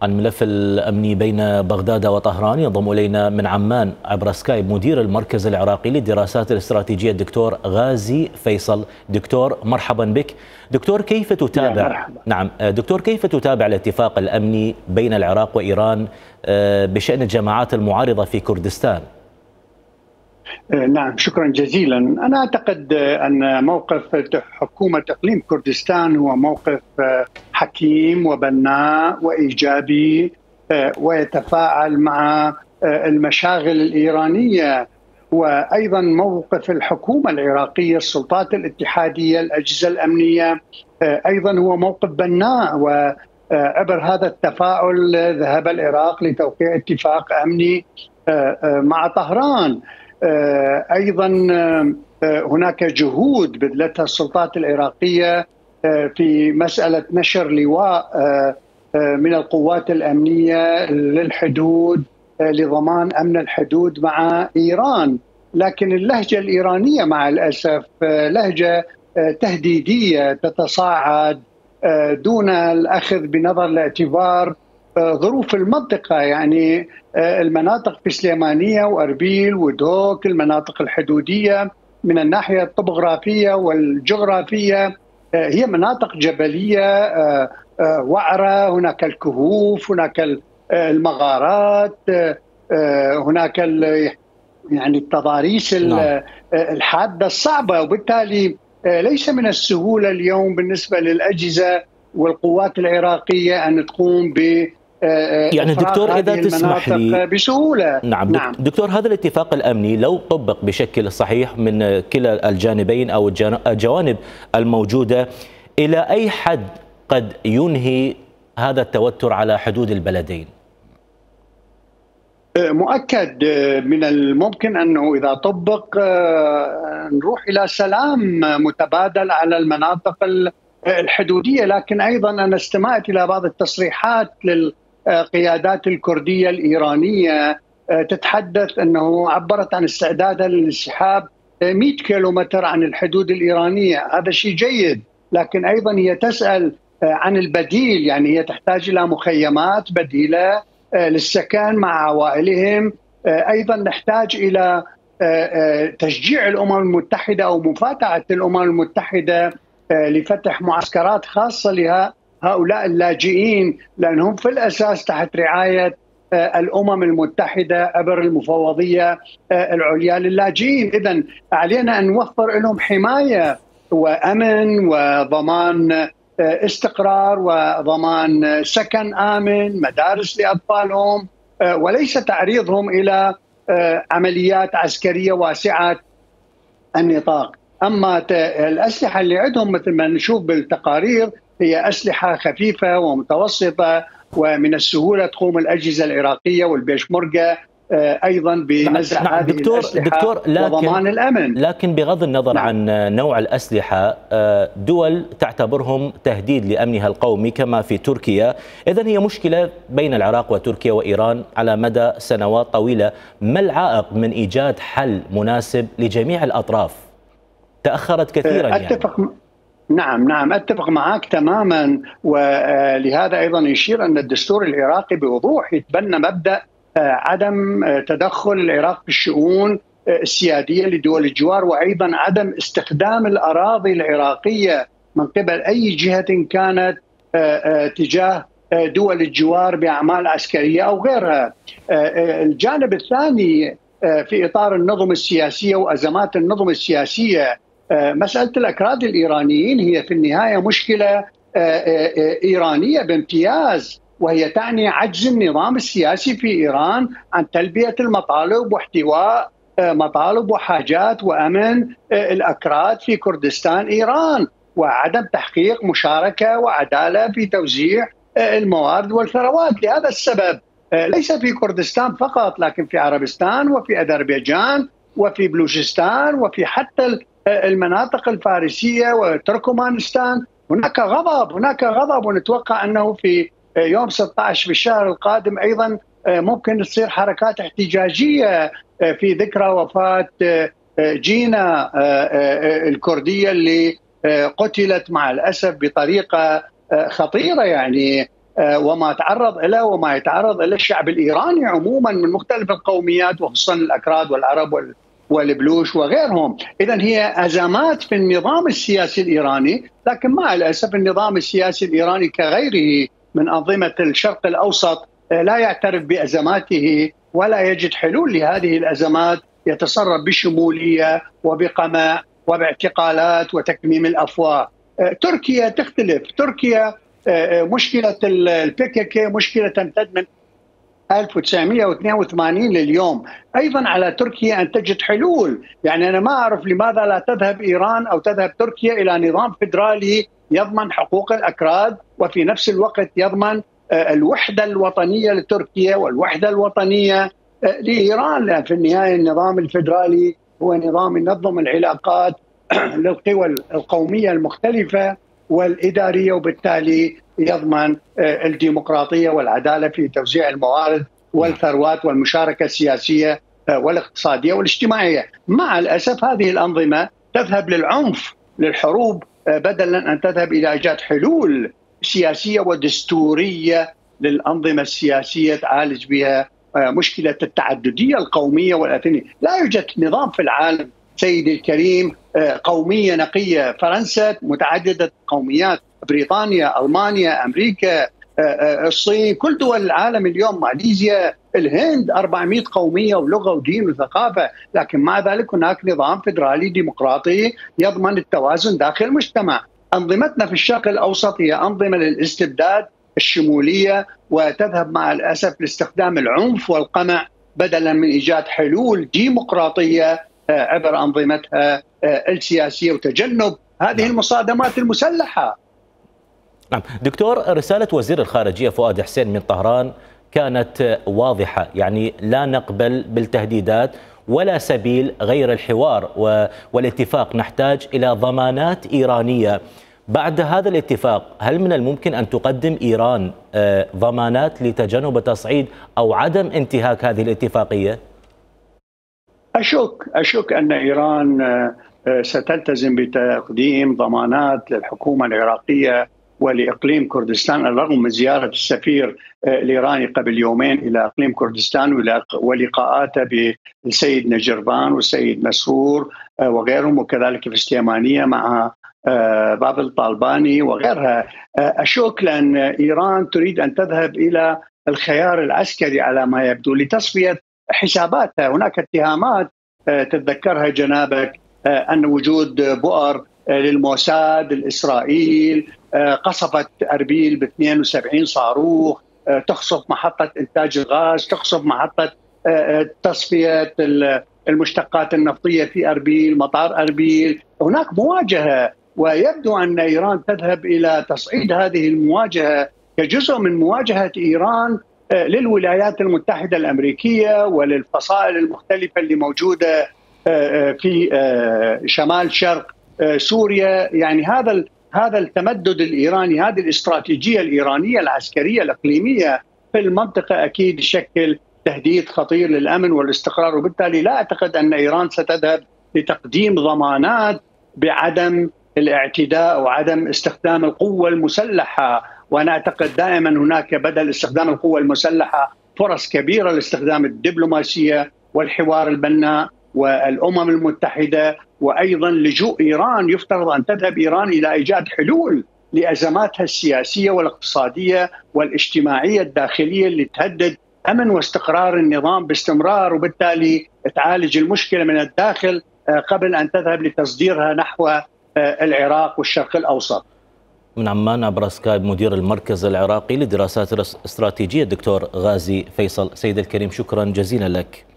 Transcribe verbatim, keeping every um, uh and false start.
الملف الأمني بين بغداد وطهران. ينضم إلينا من عمان عبر سكايب مدير المركز العراقي للدراسات الاستراتيجية الدكتور غازي فيصل. دكتور مرحبا بك. دكتور كيف تتابع نعم دكتور كيف تتابع الاتفاق الأمني بين العراق وإيران بشأن الجماعات المعارضة في كردستان؟ نعم، شكرا جزيلا. أنا أعتقد أن موقف حكومة إقليم كردستان هو موقف حكيم وبناء وإيجابي ويتفاعل مع المشاغل الإيرانية، وأيضا موقف الحكومة العراقية، السلطات الاتحادية، الأجهزة الأمنية أيضا هو موقف بناء. وعبر هذا التفاعل ذهب العراق لتوقيع اتفاق أمني مع طهران. أيضا هناك جهود بذلتها السلطات العراقية في مسألة نشر لواء من القوات الأمنية للحدود لضمان أمن الحدود مع إيران، لكن اللهجة الإيرانية مع الأسف لهجة تهديدية تتصاعد دون الأخذ بنظر الاعتبار ظروف المنطقة. يعني المناطق في سليمانية وأربيل ودوك، المناطق الحدودية من الناحية الطبوغرافية والجغرافية هي مناطق جبلية وعرة، هناك الكهوف، هناك المغارات، هناك يعني التضاريس الحادة الصعبة، وبالتالي ليس من السهولة اليوم بالنسبة للأجهزة والقوات العراقية أن تقوم ب يعني دكتور إذا تسمح لي بسهولة. نعم, نعم دكتور، هذا الاتفاق الأمني لو طبق بشكل صحيح من كلا الجانبين أو الجوانب الموجودة، إلى أي حد قد ينهي هذا التوتر على حدود البلدين؟ مؤكد من الممكن أنه إذا طبق نروح إلى سلام متبادل على المناطق الحدودية. لكن أيضا أنا استمعت إلى بعض التصريحات للقيادات الكردية الإيرانية تتحدث أنه عبرت عن استعدادها للانسحاب مئة كيلومتر عن الحدود الإيرانية. هذا شيء جيد، لكن أيضا هي تسأل عن البديل، يعني هي تحتاج إلى مخيمات بديلة للسكن مع عوائلهم. أيضا نحتاج إلى تشجيع الأمم المتحدة أو مفاتحة الأمم المتحدة لفتح معسكرات خاصة لهؤلاء اللاجئين، لأنهم في الأساس تحت رعاية الأمم المتحدة عبر المفوضية العليا للاجئين. إذن علينا أن نوفر لهم حماية وأمن وضمان استقرار وضمان سكن آمن، مدارس لأطفالهم، وليس تعريضهم إلى عمليات عسكرية واسعة النطاق. أما الأسلحة اللي عندهم مثل ما نشوف بالتقارير هي أسلحة خفيفة ومتوسطة، ومن السهولة تقوم الأجهزة العراقية والبيشمركة أيضا بنزع نعم هذه دكتور الأسلحة دكتور لكن وضمان الأمن. لكن بغض النظر نعم. عن نوع الأسلحة، دول تعتبرهم تهديد لأمنها القومي كما في تركيا. إذن هي مشكلة بين العراق وتركيا وإيران على مدى سنوات طويلة. ما العائق من إيجاد حل مناسب لجميع الأطراف؟ تأخرت كثيرا. أتفق يعني. نعم نعم أتفق معك تماما، ولهذا أيضا يشير أن الدستور العراقي بوضوح يتبنى مبدأ عدم تدخل العراق في الشؤون السيادية لدول الجوار، وأيضا عدم استخدام الأراضي العراقية من قبل أي جهة كانت تجاه دول الجوار بأعمال عسكرية أو غيرها. الجانب الثاني في إطار النظم السياسية وأزمات النظم السياسية، مسألة الأكراد الإيرانيين هي في النهاية مشكلة إيرانية بامتياز، وهي تعني عجز النظام السياسي في إيران عن تلبية المطالب واحتواء مطالب وحاجات وأمن الأكراد في كردستان إيران، وعدم تحقيق مشاركة وعدالة في توزيع الموارد والثروات. لهذا السبب ليس في كردستان فقط، لكن في عربستان وفي أذربيجان وفي بلوشستان وفي حتى المناطق الفارسية وتركمانستان هناك غضب هناك غضب ونتوقع أنه في يوم ستة عشر في الشهر القادم أيضا ممكن تصير حركات احتجاجية في ذكرى وفاة جينا الكردية اللي قتلت مع الأسف بطريقة خطيرة. يعني وما تعرض له وما يتعرض له الشعب الإيراني عموما من مختلف القوميات وخصوصا الأكراد والعرب والبلوش وغيرهم. إذن هي أزمات في النظام السياسي الإيراني، لكن مع الأسف النظام السياسي الإيراني كغيره من أنظمة الشرق الأوسط لا يعترف بأزماته ولا يجد حلول لهذه الأزمات، يتصرف بشمولية وبقمع وباعتقالات وتكميم الأفواه. تركيا تختلف، تركيا مشكلة البي كي كي مشكلة تمتد من ألف وتسعمئة واثنين وثمانين لليوم. أيضا على تركيا أن تجد حلول، يعني أنا ما أعرف لماذا لا تذهب إيران أو تذهب تركيا إلى نظام فيدرالي يضمن حقوق الأكراد وفي نفس الوقت يضمن الوحدة الوطنية لتركيا والوحدة الوطنية لإيران، لأن في النهاية النظام الفيدرالي هو نظام ينظم العلاقات للقوى القومية المختلفة والإدارية، وبالتالي يضمن الديمقراطية والعدالة في توزيع الموارد والثروات والمشاركة السياسية والاقتصادية والاجتماعية. مع الأسف هذه الأنظمة تذهب للعنف للحروب بدلا أن تذهب إلى إيجاد حلول سياسية ودستورية للأنظمة السياسية تعالج بها مشكلة التعددية القومية والأثنية. لا يوجد نظام في العالم سيدي الكريم قومية نقية. فرنسا متعددة قوميات، بريطانيا، ألمانيا، أمريكا، الصين، كل دول العالم اليوم، ماليزيا، الهند، أربعمئة قومية ولغة ودين وثقافة، لكن مع ذلك هناك نظام فيدرالي ديمقراطي يضمن التوازن داخل المجتمع. أنظمتنا في الشرق الأوسط هي أنظمة للاستبداد الشمولية، وتذهب مع الأسف لاستخدام العنف والقمع بدلا من إيجاد حلول ديمقراطية عبر أنظمتها السياسية وتجنب هذه المصادمات المسلحة. نعم دكتور، رسالة وزير الخارجية فؤاد حسين من طهران كانت واضحة، يعني لا نقبل بالتهديدات ولا سبيل غير الحوار والاتفاق، نحتاج إلى ضمانات إيرانية. بعد هذا الاتفاق هل من الممكن أن تقدم إيران ضمانات لتجنب تصعيد أو عدم انتهاك هذه الاتفاقية؟ أشك أشك أن إيران ستلتزم بتقديم ضمانات للحكومة العراقية ولإقليم كردستان، الرغم من زيارة السفير الإيراني قبل يومين إلى إقليم كردستان ولقاءاته بالسيد نجربان والسيد مسرور وغيرهم، وكذلك في السليمانية مع بابل طالباني وغيرها. أشك لأن إيران تريد أن تذهب إلى الخيار العسكري على ما يبدو لتصفية حساباتها. هناك اتهامات تتذكرها جنابك أن وجود بؤر للموساد الإسرائيل قصفت أربيل ب اثنين وسبعين صاروخ، تقصف محطة إنتاج الغاز، تقصف محطة تصفية المشتقات النفطية في أربيل، مطار أربيل. هناك مواجهة، ويبدو أن إيران تذهب إلى تصعيد هذه المواجهة كجزء من مواجهة إيران للولايات المتحدة الأمريكية وللفصائل المختلفة اللي موجودة في شمال شرق سوريا. يعني هذا هذا التمدد الإيراني، هذه الاستراتيجية الإيرانية العسكرية الإقليمية في المنطقة أكيد يشكل تهديد خطير للأمن والاستقرار، وبالتالي لا أعتقد أن إيران ستذهب لتقديم ضمانات بعدم الاعتداء وعدم استخدام القوة المسلحة. وأنا أعتقد دائما هناك بدل استخدام القوة المسلحة فرص كبيرة لاستخدام الدبلوماسية والحوار البناء والأمم المتحدة، وأيضا لجوء إيران. يفترض أن تذهب إيران إلى إيجاد حلول لأزماتها السياسية والاقتصادية والاجتماعية الداخلية اللي تهدد أمن واستقرار النظام باستمرار، وبالتالي تعالج المشكلة من الداخل قبل أن تذهب لتصديرها نحو العراق والشرق الأوسط. من عمان عبر سكايب مدير المركز العراقي للدراسات الاستراتيجية الدكتور غازي فيصل. سيد الكريم، شكرا جزيلا لك.